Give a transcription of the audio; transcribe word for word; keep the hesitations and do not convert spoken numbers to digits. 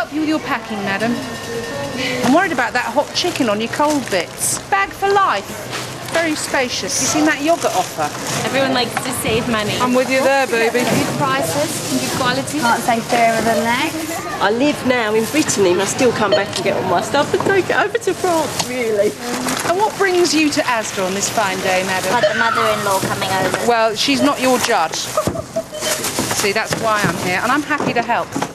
help you with your packing, madam? I'm worried about that hot chicken on your cold bits. Bag for life. Very spacious. You seen that yoghurt offer? Everyone likes to save money. I'm with you there, baby. Good prices, good quality. Can't say fairer than that. I live now in Brittany and I still come back and get all my stuff and take it over to France, really. And what brings you to Asda on this fine day, madam? Had the mother-in-law coming over. Well, she's not your judge. See, that's why I'm here, and I'm happy to help.